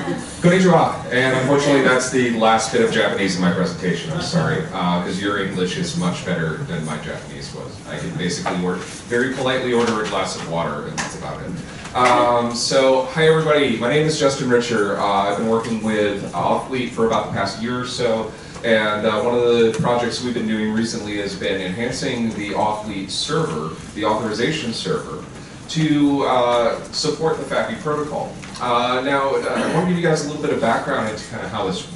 Konnichiwa, and unfortunately that's the last bit of Japanese in my presentation, I'm sorry, because your English is much better than my Japanese was. I can basically very politely order a glass of water, and that's about it. So, hi everybody, my name is Justin Richer. I've been working with Authlete for about the past year or so, and one of the projects we've been doing recently has been enhancing the Authlete server, the authorization server, to support the FAPI protocol. Now, I want to give you guys a little bit of background into kind of how this,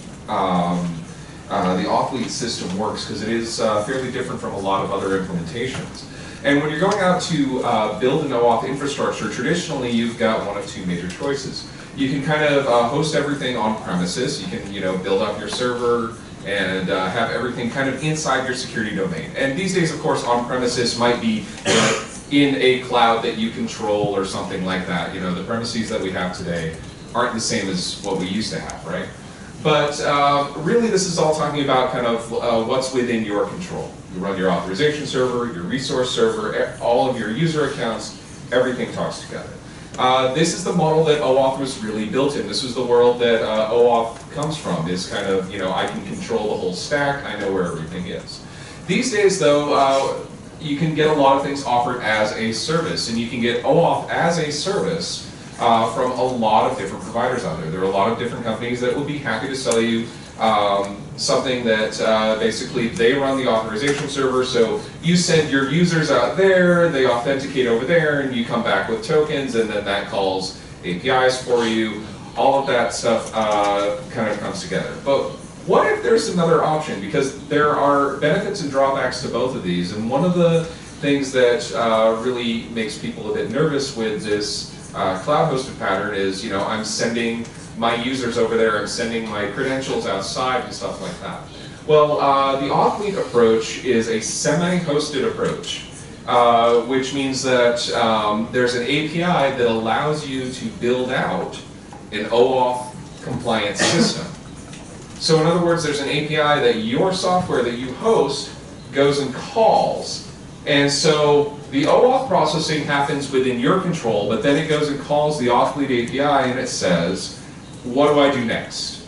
the Authlete system works, because it is fairly different from a lot of other implementations. And when you're going out to build an OAuth infrastructure, traditionally you've got one of two major choices. You can kind of host everything on premises. You can, build up your server and have everything kind of inside your security domain. And these days, of course, on premises might be in a cloud that you control or something like that. The premises that we have today aren't the same as what we used to have, right? But really this is all talking about kind of what's within your control. You run your authorization server, your resource server, all of your user accounts, everything talks together. This is the model that OAuth was really built in. This was the world that OAuth comes from, is kind of, I can control the whole stack, I know where everything is. These days though, you can get a lot of things offered as a service, and you can get OAuth as a service from a lot of different providers out there. There are a lot of different companies that will be happy to sell you something that basically they run the authorization server, so you send your users out there, they authenticate over there, and you come back with tokens, and then that calls APIs for you. All of that stuff kind of comes together. But what if there's another option? Because there are benefits and drawbacks to both of these, and one of the things that really makes people a bit nervous with this cloud-hosted pattern is, I'm sending my users over there, I'm sending my credentials outside and stuff like that. Well, the Authlete approach is a semi-hosted approach, which means that there's an API that allows you to build out an OAuth compliant system. So in other words, there's an API that your software that you host goes and calls. And so the OAuth processing happens within your control, but then it goes and calls the Authlete API and it says, what do I do next?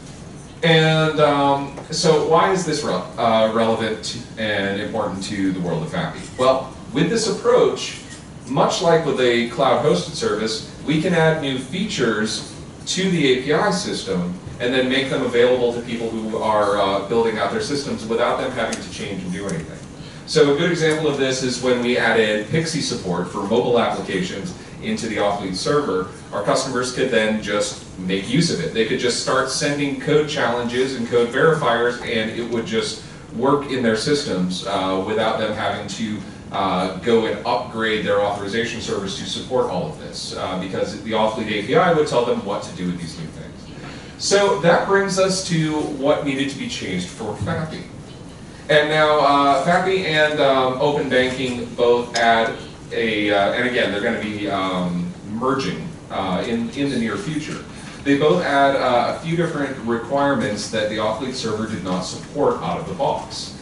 And so why is this relevant and important to the world of FAPI? Well, with this approach, much like with a cloud-hosted service, we can add new features to the API system and then make them available to people who are building out their systems without them having to change and do anything. So a good example of this is when we added Pixie support for mobile applications into the Authlete server. Our customers could then just make use of it. They could just start sending code challenges and code verifiers, and it would just work in their systems without them having to go and upgrade their authorization servers to support all of this, because the Authlete API would tell them what to do with these new things. So that brings us to what needed to be changed for FAPI. And now FAPI and Open Banking both add and again, they're going to be merging in the near future. They both add a few different requirements that the Authlete server did not support out of the box.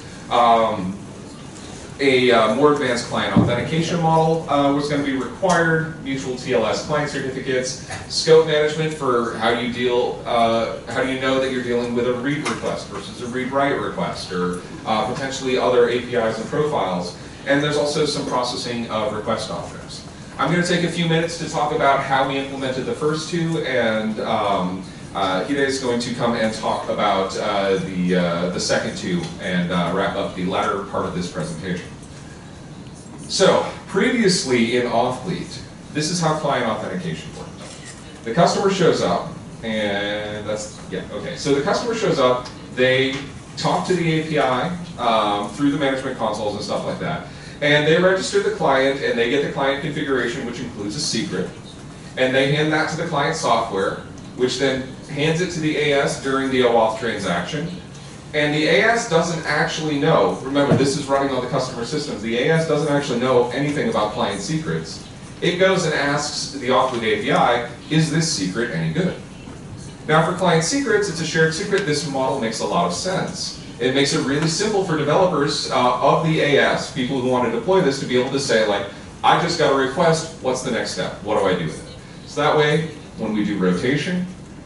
A more advanced client authentication model was going to be required, Mutual TLS client certificates, scope management for how do you know that you're dealing with a read request versus a read-write request, or potentially other APIs and profiles. And there's also some processing of request objects. I'm going to take a few minutes to talk about how we implemented the first two, and Hide is going to come and talk about the second two and wrap up the latter part of this presentation. So, previously in Authlete, this is how client authentication worked. The customer shows up, and so the customer shows up, they talk to the API through the management consoles and stuff like that, and they register the client, and they get the client configuration, which includes a secret, and they hand that to the client software, which then hands it to the AS during the OAuth transaction. And the AS doesn't actually know, remember this is running on the customer systems, the AS doesn't actually know anything about client secrets. It goes and asks the Authlete API, is this secret any good? Now for client secrets, it's a shared secret. This model makes a lot of sense. It makes it really simple for developers of the AS, people who want to deploy this, to be able to say, like, I just got a request, what's the next step? What do I do with it? So that way, when we do rotation,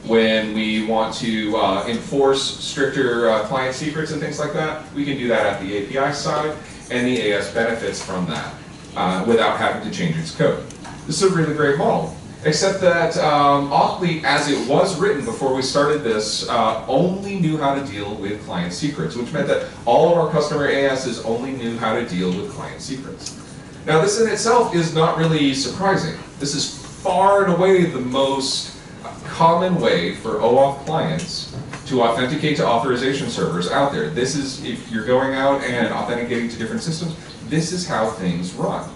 When we want to enforce stricter client secrets and things like that, we can do that at the API side, and the AS benefits from that without having to change its code. This is a really great model, except that Authlete, as it was written before we started this, only knew how to deal with client secrets, which meant that all of our customer ASs only knew how to deal with client secrets. Now, this in itself is not really surprising. This is far and away the most common way for OAuth clients to authenticate to authorization servers out there. This is, if you're going out and authenticating to different systems, this is how things run.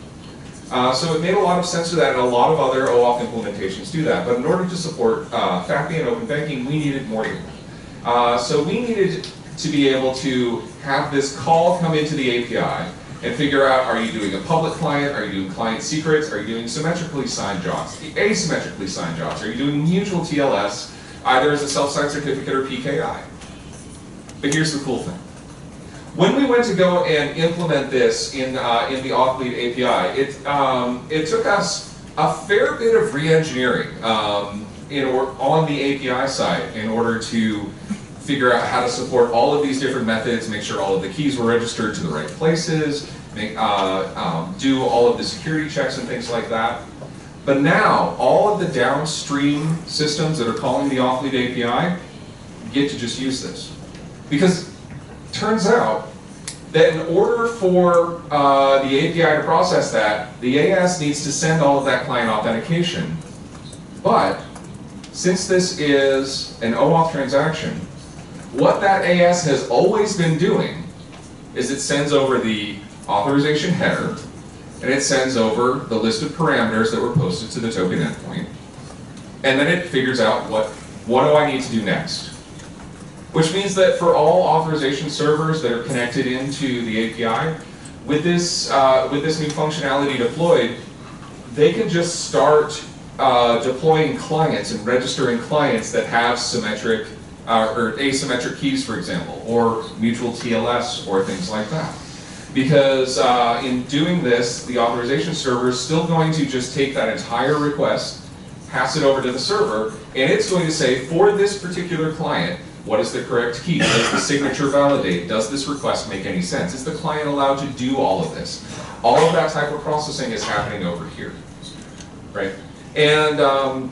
So it made a lot of sense for that, and a lot of other OAuth implementations do that. But in order to support FAPI and open banking, we needed more data. So we needed to be able to have this call come into the API and figure out, are you doing a public client, are you doing client secrets, are you doing symmetrically signed jobs, asymmetrically signed jobs, are you doing mutual TLS, either as a self-signed certificate or PKI. But here's the cool thing. When we went to go and implement this in the Authlete API, it took us a fair bit of re-engineering on the API side in order to figure out how to support all of these different methods, make sure all of the keys were registered to the right places, do all of the security checks and things like that. But now, all of the downstream systems that are calling the Authlete API get to just use this. Because it turns out that in order for the API to process that, the AS needs to send all of that client authentication. But since this is an OAuth transaction, what that AS has always been doing is it sends over the authorization header, and it sends over the list of parameters that were posted to the token endpoint, and then it figures out what do I need to do next. Which means that for all authorization servers that are connected into the API, with this new functionality deployed, they can just start deploying clients and registering clients that have symmetric or asymmetric keys, for example, or mutual TLS, or things like that. Because in doing this, the authorization server is still going to just take that entire request, pass it over to the server, and it's going to say, for this particular client, what is the correct key? Does the signature validate? Does this request make any sense? Is the client allowed to do all of this? All of that type of processing is happening over here, right? And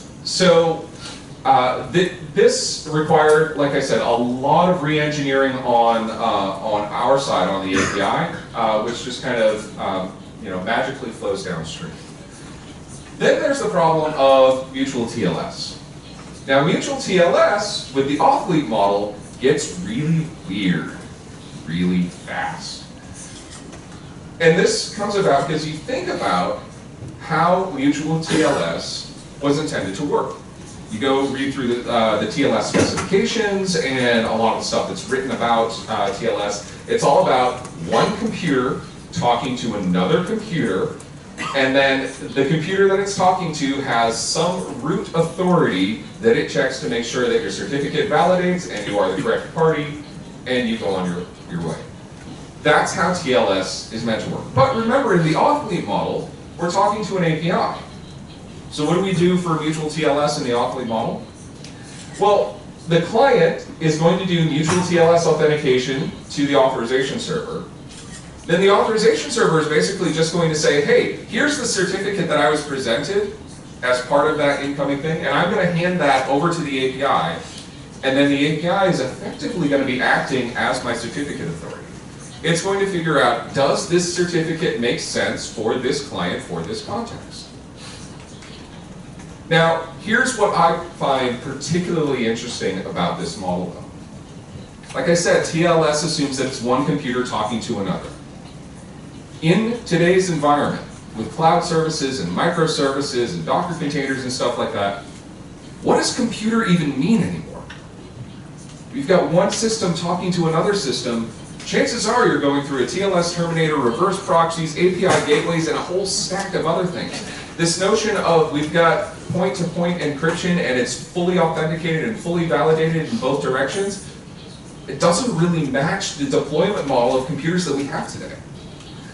this required, like I said, a lot of re-engineering on our side, on the API, which just kind of magically flows downstream. Then there's the problem of mutual TLS. Now, mutual TLS with the Authlete model gets really weird, really fast. And this comes about because you think about how mutual TLS was intended to work. You go read through the TLS specifications and a lot of the stuff that's written about TLS. It's all about one computer talking to another computer, and then the computer that it's talking to has some root authority that it checks to make sure that your certificate validates and you are the correct party, and you go on your way. That's how TLS is meant to work. But remember, in the Authlete model, we're talking to an API. So what do we do for mutual TLS in the Authlete model? Well, the client is going to do mutual TLS authentication to the authorization server. Then the authorization server is basically just going to say, hey, here's the certificate that I was presented as part of that incoming thing, and I'm going to hand that over to the API. And then the API is effectively going to be acting as my certificate authority. It's going to figure out, does this certificate make sense for this client, for this context? Now, here's what I find particularly interesting about this model, though. Like I said, TLS assumes that it's one computer talking to another. In today's environment, with cloud services and microservices and Docker containers and stuff like that, what does computer even mean anymore? We've got one system talking to another system. Chances are you're going through a TLS terminator, reverse proxies, API gateways, and a whole stack of other things. This notion of we've got point-to-point encryption and it's fully authenticated and fully validated in both directions, it doesn't really match the deployment model of computers that we have today.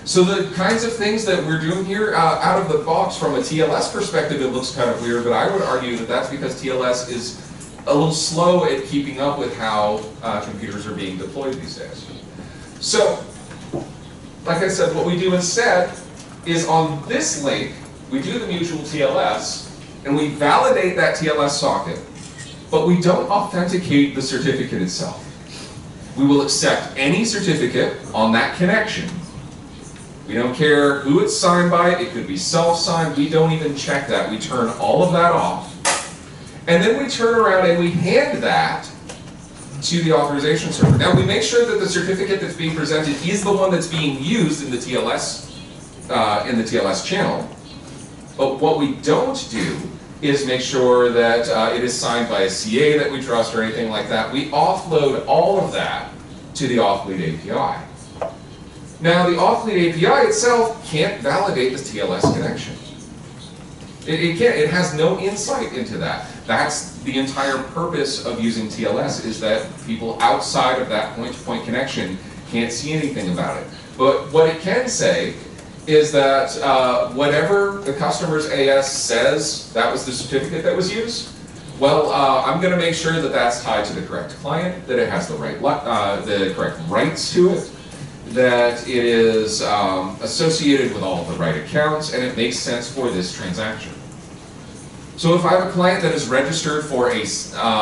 So the kinds of things that we're doing here out of the box from a TLS perspective, it looks kind of weird, but I would argue that that's because TLS is a little slow at keeping up with how computers are being deployed these days. So, like I said, what we do instead is on this link, we do the mutual TLS, and we validate that TLS socket, but we don't authenticate the certificate itself. We will accept any certificate on that connection. We don't care who it's signed by, it could be self-signed, we don't even check that. We turn all of that off. And then we turn around and we hand that to the authorization server. Now we make sure that the certificate that's being presented is the one that's being used in the TLS channel. But what we don't do is make sure that it is signed by a CA that we trust or anything like that. We offload all of that to the Authlete API. Now the Authlete API itself can't validate the TLS connection. It can't. It has no insight into that. That's the entire purpose of using TLS, is that people outside of that point-to-point connection can't see anything about it. But what it can say is that whatever the customer's AS says that was the certificate that was used, well, I'm going to make sure that that's tied to the correct client, that it has the correct rights to it, that it is associated with all of the right accounts, and it makes sense for this transaction. So if I have a client that is registered for a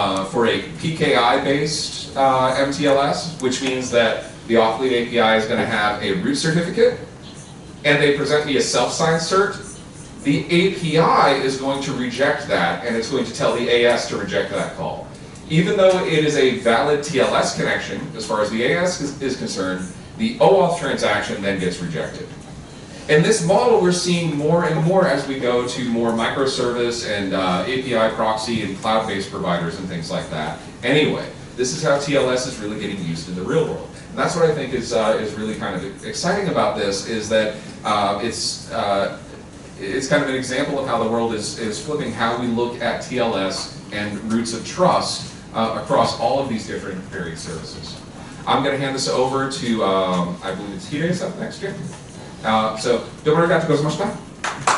PKI-based MTLS, which means that the Authlete API is going to have a root certificate, and they present me a self-signed cert, the API is going to reject that, and it's going to tell the AS to reject that call. Even though it is a valid TLS connection, as far as the AS is concerned, the OAuth transaction then gets rejected. And this model we're seeing more and more as we go to more microservice and API proxy and cloud-based providers and things like that. Anyway, this is how TLS is really getting used in the real world. And that's what I think is really kind of exciting about this, is that it's kind of an example of how the world is flipping how we look at TLS and roots of trust across all of these different varied services. I'm going to hand this over to, I believe it's Hide's up next year. So, どうもありがとうございました。